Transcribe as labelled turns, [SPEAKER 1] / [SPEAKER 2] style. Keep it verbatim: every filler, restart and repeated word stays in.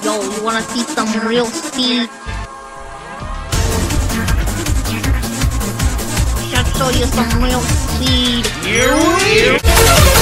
[SPEAKER 1] Yo, you wanna see some real speed? Should show you some real speed.
[SPEAKER 2] You, you.